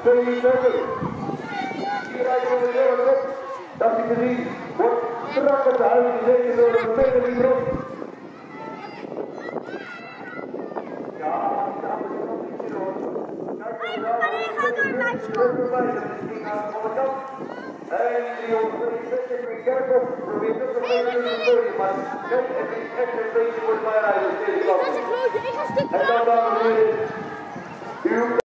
22. Hieruit van de Eurocop, dat hij gezien wordt strak op de huid gezeten door de medebroek. Ja, dat is nog niet zo. En die ongeveer in Kerkhoff probeert ook nog even te spelen, maar net het is echt een beetje voor het mij rijden. Ik ga stukje. En dan dames en heren.